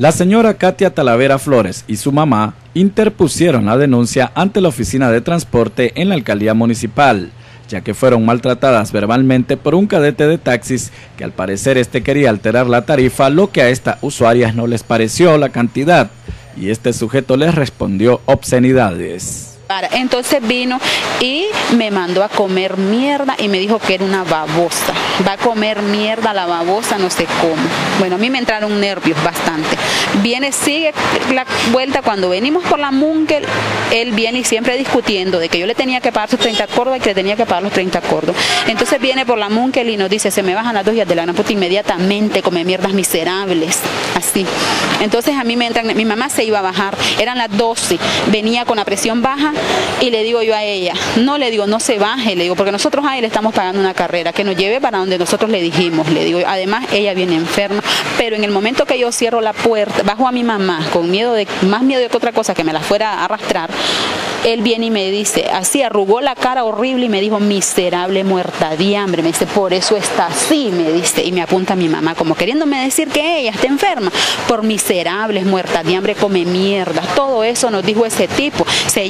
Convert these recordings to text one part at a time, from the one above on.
La señora Katia Talavera Flores y su mamá interpusieron la denuncia ante la Oficina de Transporte en la Alcaldía Municipal, ya que fueron maltratadas verbalmente por un cadete de taxis que al parecer quería alterar la tarifa, lo que a estas usuarias no les pareció la cantidad, y este sujeto les respondió obscenidades. Entonces vino y me mandó a comer mierda y me dijo que era una babosa. Va a comer mierda la babosa, no sé cómo. Bueno, a mí me entraron nervios bastante. Sigue la vuelta, cuando venimos por la Munkel, él viene y siempre discutiendo de que yo le tenía que pagar sus 30 córdobas y que le tenía que pagar los 30 córdobas. Entonces viene por la Munkel y nos dice, se me bajan las 2 días de la gran puta inmediatamente, come mierdas miserables, así. Entonces a mí me entran, mi mamá se iba a bajar, eran las 12, venía con la presión baja. Y le digo yo a ella, no se baje, le digo, porque nosotros a él le estamos pagando una carrera, que nos lleve para donde nosotros le dijimos, le digo, además ella viene enferma, pero en el momento que yo cierro la puerta, bajo a mi mamá, con más miedo que otra cosa, que me la fuera a arrastrar, él viene y me dice, así arrugó la cara horrible y me dijo, miserable muerta de hambre, me dice, por eso está así, me dice, y me apunta a mi mamá, como queriéndome decir que ella está enferma, por miserables, muerta de hambre, come mierda, todo eso nos dijo ese tipo,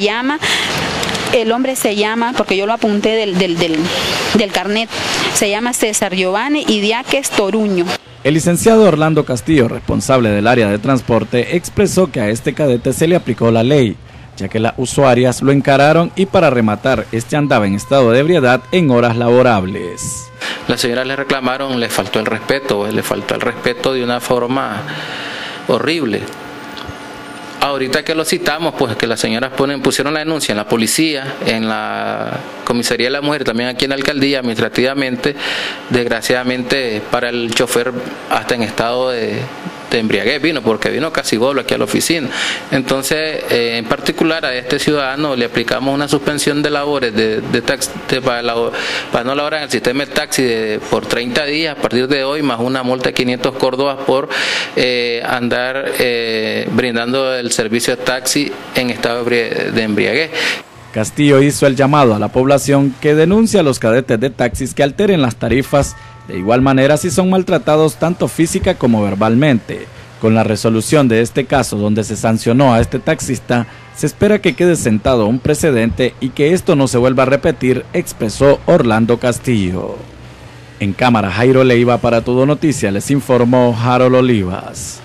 el hombre se llama, porque yo lo apunté del carnet, se llama César Giovanni Idiáquez Toruño. El licenciado Orlando Castillo, responsable del área de transporte, expresó que a este cadete se le aplicó la ley, ya que las usuarias lo encararon y para rematar, andaba en estado de ebriedad en horas laborables. Las señoras le reclamaron, le faltó el respeto de una forma horrible. Ahorita que lo citamos, pues que las señoras pusieron la denuncia en la policía, en la comisaría de la mujer, también aquí en la alcaldía, administrativamente, desgraciadamente para el chofer hasta en estado de embriaguez porque vino casi golo aquí a la oficina. Entonces, en particular a este ciudadano le aplicamos una suspensión de labores para no laborar en el sistema de taxi por 30 días a partir de hoy, más una multa de 500 córdobas por andar brindando el servicio de taxi en estado de embriaguez. Castillo hizo el llamado a la población que denuncie a los cadetes de taxis que alteren las tarifas, de igual manera si son maltratados tanto física como verbalmente. Con la resolución de este caso donde se sancionó a este taxista, se espera que quede sentado un precedente y que esto no se vuelva a repetir, expresó Orlando Castillo. En cámara, Jairo Leiva para Todo Noticias, les informó Harold Olivas.